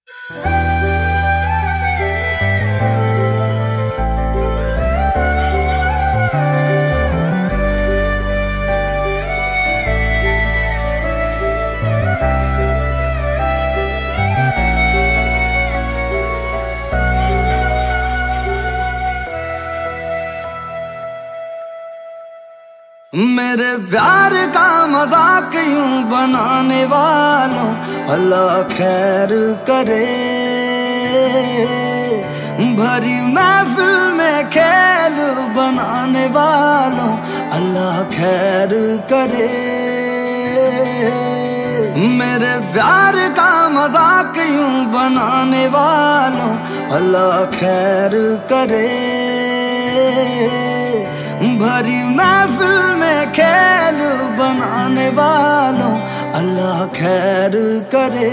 मेरे प्यार का मजाक यूं बनाने वालों अल्लाह खैर करे। भरी महफिल में खेल बनाने वालों अल्लाह खैर करे। मेरे प्यार का मजाक यूं बनाने वालों अल्लाह खैर करे। भरी महफिल में खेल बनाने वालों अल्लाह खैर करे।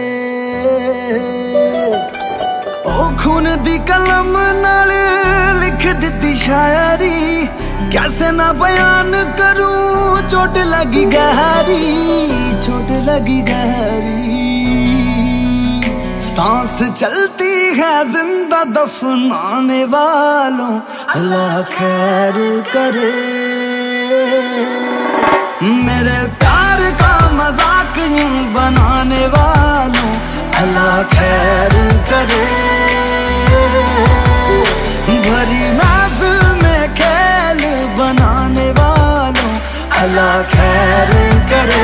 ओ खून दी कलम नाल लिख दी शायरी, कैसे मैं बयान करूं चोट लगी गहरी, चोट लगी गहरी। सांस चलती है जिंदा दफनाने वालों अल्लाह खैर करे। मेरे प्यार का मजाक यूं बनाने वालों अल्लाह खैर करे। भरी महफिल में खेल बनाने वालों अल्लाह खैर करे।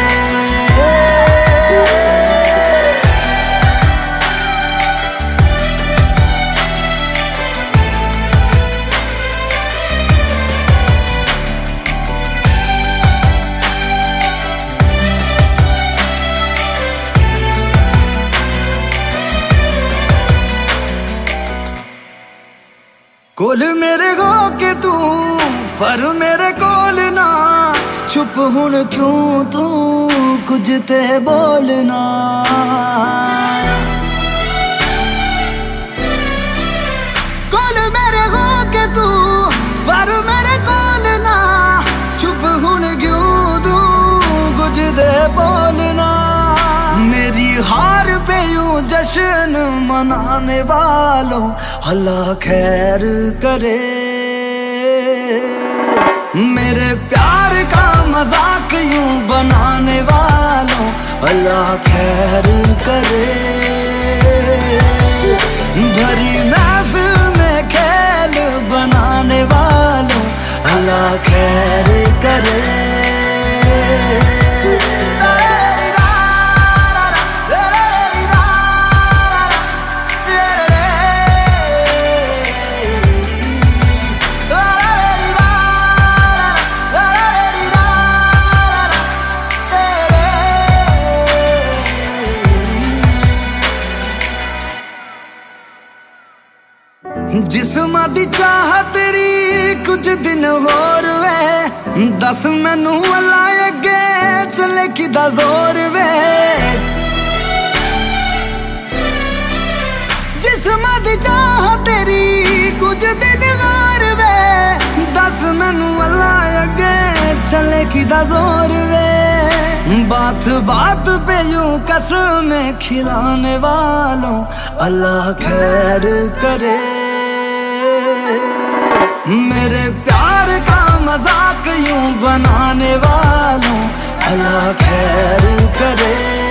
कोल मेरे हो के तू पर मेरे कोल ना, चुप हुण क्यों तू कुछ ते बोलना। कोल मेरे हो के तू पर मेरे कोल ना, चुप हुण क्यों तू कुछ ते बोलना। मेरी हार पे यूं जश्न मनाने वालों अल्लाह खैर करे। मेरे प्यार का मजाक यूं बनाने वालों अल्लाह खैर करे। भरी महफिल में खेल बनाने वालों अल्लाह खैर करे। जिस्म दी चाह तेरी कुछ दिन होर वे, दस मैनू अल्लाह अगे चले किदा जोर वे। जिस्म दी चाह तेरी कुछ दिन होर वे, दस मैनू अल्लाह अगे चले किदा जोर वे। बात बात पे यूं कसम खिलाने वालों अल्लाह खैर करे। मेरे प्यार का मजाक यूं बनाने वालों अल्लाह खैर करे।